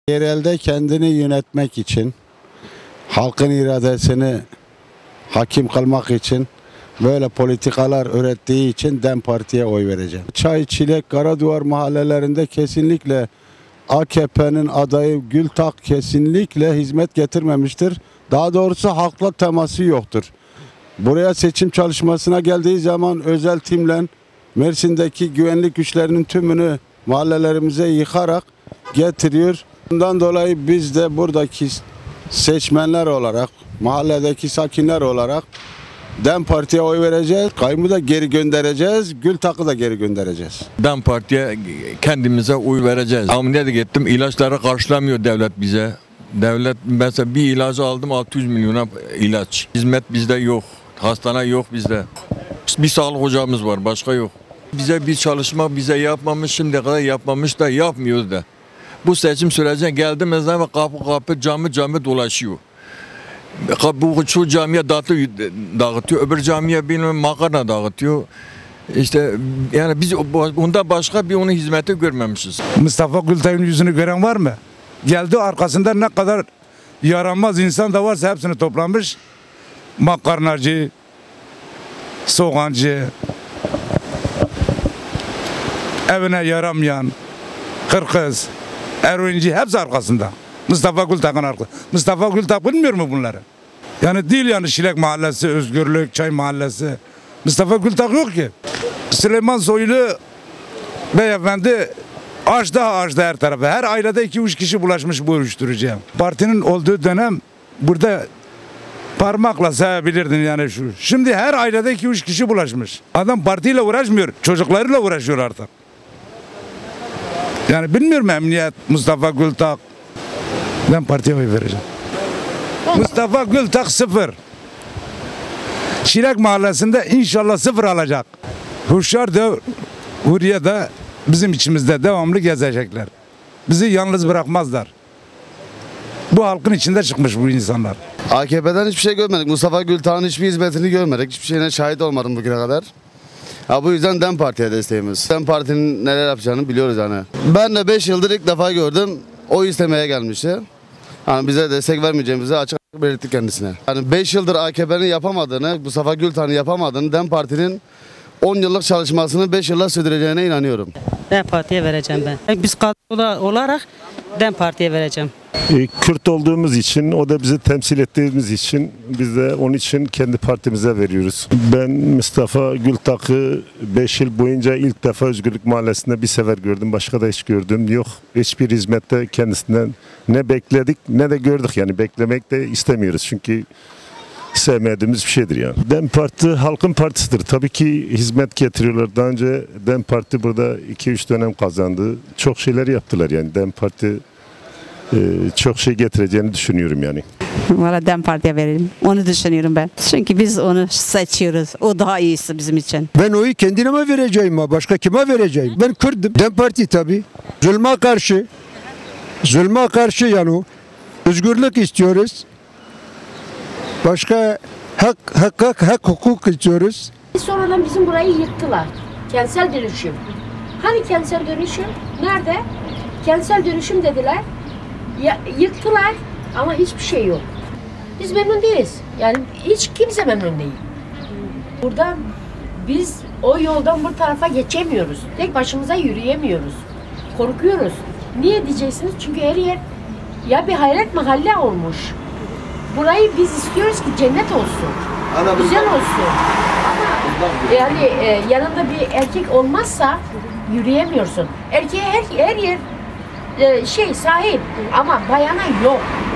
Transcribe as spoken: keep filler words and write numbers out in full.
Yerelde kendini yönetmek için, halkın iradesini hakim kılmak için böyle politikalar ürettiği için DEM Parti'ye oy vereceğim. Çay, Çilek, Karaduvar mahallelerinde kesinlikle A K P'nin adayı Gültak kesinlikle hizmet getirmemiştir. Daha doğrusu halkla teması yoktur. Buraya seçim çalışmasına geldiği zaman özel timle Mersin'deki güvenlik güçlerinin tümünü mahallelerimize yıkarak getiriyor. Bundan dolayı biz de buradaki seçmenler olarak, mahalledeki sakinler olarak DEM Parti'ye oy vereceğiz. Kayyum'u da geri göndereceğiz. Gültak'ı da geri göndereceğiz. DEM Parti'ye kendimize oy vereceğiz. Ameliyata gittim. İlaçları karşılamıyor devlet bize. Devlet mesela bir ilacı aldım altı yüz milyona ilaç. Hizmet bizde yok. Hastane yok bizde. Bir sağlık ocağımız var. Başka yok. Bize bir çalışma bize yapmamış. Şimdiye kadar yapmamış da yapmıyoruz da. Bu seçim sürecine geldi mesela kapı kapı cami cami dolaşıyor. Bu şu camiye dağıtıyor, dağıtıyor, öbür camiye bilmem makarna dağıtıyor. İşte yani biz bunda başka bir onun hizmeti görmemişiz. Mustafa Gültak'ın yüzünü gören var mı? Geldi arkasında ne kadar yaranmaz insan da varsa hepsini toplamış. Makarnacı, soğancı, evine yaramayan, kırkız, eroinci hepsi arkasında. Mustafa Gültak'ın arkasında. Mustafa Gültak bilmiyor mu bunları? Yani değil yani Şilek Mahallesi, Özgürlük, Çay Mahallesi. Mustafa Gültak yok ki. Süleyman Soylu beyefendi açtı açtı her tarafa. Her ailede iki üç kişi bulaşmış bu uyuşturucuya. Partinin olduğu dönem burada parmakla sayabilirdin yani şu. Şimdi her ailede iki üç kişi bulaşmış. Adam partiyle uğraşmıyor, çocuklarıyla uğraşıyor artık. Yani bilmiyorum emniyet, Mustafa Gültak. Ben partiye oy vereceğim. Mustafa Gültak sıfır. Şilek Mahallesi'nde inşallah sıfır alacak. Huşyar da, Huriye de bizim içimizde devamlı gezecekler. Bizi yalnız bırakmazlar. Bu halkın içinde çıkmış bu insanlar. A K P'den hiçbir şey görmedik. Mustafa Gültak'ın hiçbir hizmetini görmedik. Hiçbir şeyine şahit olmadım bugüne kadar. Ha, bu yüzden DEM Parti'ye desteğimiz. DEM Parti'nin neler yapacağını biliyoruz yani. Ben de beş yıldır ilk defa gördüm. Oy istemeye gelmişti. Yani bize destek vermeyeceğimizi açık açık belirttik kendisine. Yani beş yıldır A K P'nin yapamadığını, Mustafa Gültak'ın yapamadığını, DEM Parti'nin on yıllık çalışmasını beş yıllar sürdüreceğine inanıyorum. DEM Parti'ye vereceğim ben. Biz kadro olarak DEM Parti'ye vereceğim. Kürt olduğumuz için, o da bizi temsil ettiğimiz için biz de onun için kendi partimize veriyoruz. Ben Mustafa Gültak'ı beş yıl boyunca ilk defa Özgürlük Mahallesi'nde bir sefer gördüm. Başka da hiç gördüm yok. Hiçbir hizmette kendisinden ne bekledik ne de gördük. Yani beklemek de istemiyoruz çünkü sevmediğimiz bir şeydir yani. DEM Parti halkın partisidir. Tabii ki hizmet getiriyorlar. Daha önce DEM Parti burada iki üç dönem kazandı. Çok şeyler yaptılar yani. DEM Parti çok şey getireceğini düşünüyorum yani. Valla DEM Parti'ye verelim. Onu düşünüyorum ben. Çünkü biz onu seçiyoruz. O daha iyisi bizim için. Ben oyu kendime vereceğim ama başka kime vereceğim? Ben Kürt'üm. DEM Parti tabii. Zulme karşı. Zulme karşı yani. Özgürlük istiyoruz. Başka hak, hak, hak, hak hukuk istiyoruz. Sonradan bizim burayı yıktılar. Kentsel dönüşüm. Hani kentsel dönüşüm? Nerede? Kentsel dönüşüm dediler. Ya, yıktılar ama hiçbir şey yok. Biz memnun değiliz. Yani hiç kimse memnun değil. Burada biz o yoldan bu tarafa geçemiyoruz. Tek başımıza yürüyemiyoruz. Korkuyoruz. Niye diyeceksiniz? Çünkü her yer ya bir hayret mahalle olmuş. Burayı biz istiyoruz ki cennet olsun. Güzel olsun. Ama yani e, yanında bir erkek olmazsa yürüyemiyorsun. Erkeğe her, her yer e, şey sahip ama bayana yok.